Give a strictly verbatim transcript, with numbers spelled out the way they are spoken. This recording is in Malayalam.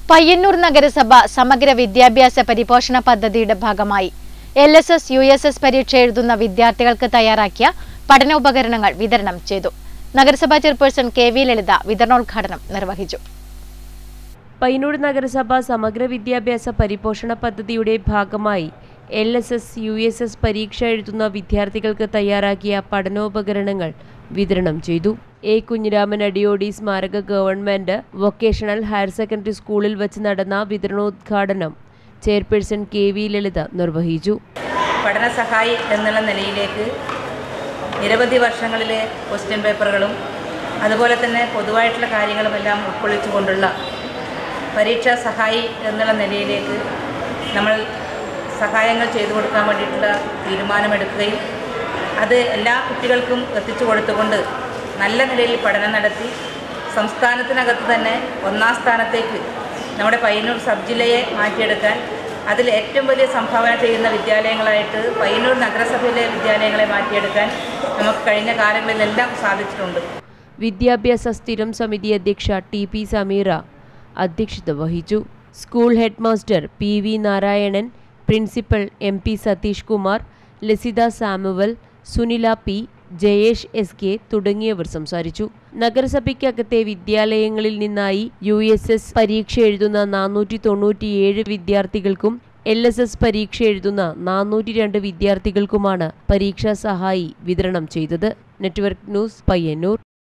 പയ്യന്നൂർ നഗരസഭ സമഗ്ര വിദ്യാഭ്യാസ പരിപോഷണ പദ്ധതിയുടെ ഭാഗമായി L S S U S S പരീക്ഷ എഴുതുന്ന വിദ്യാർത്ഥികൾക്ക് തയ്യാറാക്കിയ പഠനോപകരണങ്ങൾ വിതരണം ചെയ്തു. നഗരസഭാ ചെയർപേഴ്സൺ കെ വി ലളിത വിതരണോദ്ഘാടനം നിർവഹിച്ചു. പയ്യന്നൂർ നഗരസഭ സമഗ്ര വിദ്യാഭ്യാസ പരിപോഷണ പദ്ധതിയുടെ ഭാഗമായി L S S U S S പരീക്ഷ എഴുതുന്ന വിദ്യാർത്ഥികൾക്ക് തയ്യാറാക്കിയ പഠനോപകരണങ്ങൾ വിതരണം ചെയ്തു. എ കുഞ്ഞിരാമൻ അടിയോടി സ്മാരക ഗവൺമെന്റ് വൊക്കേഷണൽ ഹയർ സെക്കൻഡറി സ്കൂളിൽ വെച്ച് നടന്ന വിതരണോദ്ഘാടനം ചെയർപേഴ്സൺ കെ വി ലളിത നിർവഹിച്ചു. പഠന സഹായി എന്നുള്ള നിലയിലേക്ക് നിരവധി വർഷങ്ങളിലെ ക്വസ്റ്റ്യൻ പേപ്പറുകളും അതുപോലെ തന്നെ പൊതുവായിട്ടുള്ള കാര്യങ്ങളുമെല്ലാം ഉൾക്കൊള്ളിച്ചുകൊണ്ടുള്ള പരീക്ഷാ സഹായി എന്നുള്ള നിലയിലേക്ക് നമ്മൾ സഹായങ്ങൾ ചെയ്തു കൊടുക്കാൻ വേണ്ടിയിട്ടുള്ള തീരുമാനമെടുക്കുകയും അത് എല്ലാ കുട്ടികൾക്കും എത്തിച്ചു കൊടുത്തുകൊണ്ട് നല്ല നിലയിൽ പഠനം നടത്തി സംസ്ഥാനത്തിനകത്ത് തന്നെ ഒന്നാം സ്ഥാനത്തേക്ക് നമ്മുടെ പയ്യന്നൂർ സബ് ജില്ലയെ മാറ്റിയെടുക്കാൻ അതിൽ ഏറ്റവും വലിയ സംഭാവന ചെയ്യുന്ന വിദ്യാലയങ്ങളായിട്ട് പയ്യന്നൂർ നഗരസഭയിലെ വിദ്യാലയങ്ങളെ മാറ്റിയെടുക്കാൻ നമുക്ക് കഴിഞ്ഞ കാലങ്ങളിലെല്ലാം സാധിച്ചിട്ടുണ്ട്. വിദ്യാഭ്യാസ സ്ഥിരം സമിതി അധ്യക്ഷ ടി പി സമീറ അധ്യക്ഷത വഹിച്ചു. School head master P V Narayanan, principal M P Satheesh Kumar, Lasitha Samuel, Sunila P, Jayesh S K തുടങ്ങിയവർ സംസാരിച്ചു. നഗരസഭയ്ക്കകത്തെ വിദ്യാലയങ്ങളിൽ നിന്നായി യു എസ് എസ് പരീക്ഷ എഴുതുന്ന നാനൂറ്റി തൊണ്ണൂറ്റിയേഴ് വിദ്യാർത്ഥികൾക്കും എൽ എസ് എസ് പരീക്ഷ എഴുതുന്ന നാനൂറ്റി രണ്ട് വിദ്യാർത്ഥികൾക്കുമാണ് പരീക്ഷാ സഹായി വിതരണം ചെയ്തത്. Network news, Payyanur.